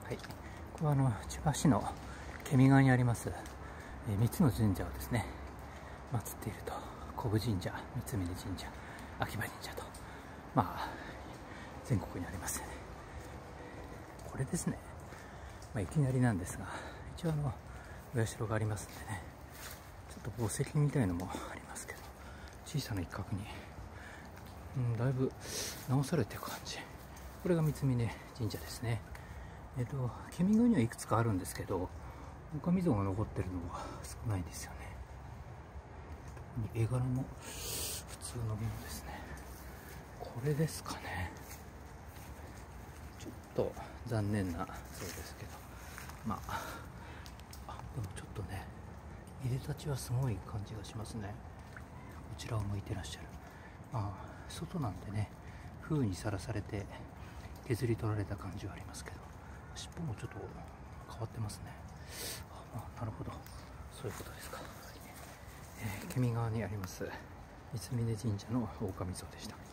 はい、これは千葉市のケミ川にあります3つの神社をですね祀っていると、古武神社、三峯神社、秋葉神社と、全国にありますよね。これですね、いきなりなんですが、一応お社がありますんでね、ちょっと墓石みたいのもありますけど、小さな一角に、だいぶ直されてる感じ。これが三峯神社ですね。ケミ川にはいくつかあるんですけど、狼像が残ってるのが少ないんですよね。絵柄も普通のものですね。これですかね。ちょっと残念なそうですけど、でもちょっとね、いでたちはすごい感じがしますね。こちらを向いてらっしゃる。外なんでね、風にさらされて削り取られた感じはありますけど、尻尾もちょっと変わってますね。なるほど、そういうことですか。ケミ川にあります三峯神社の狼像でした。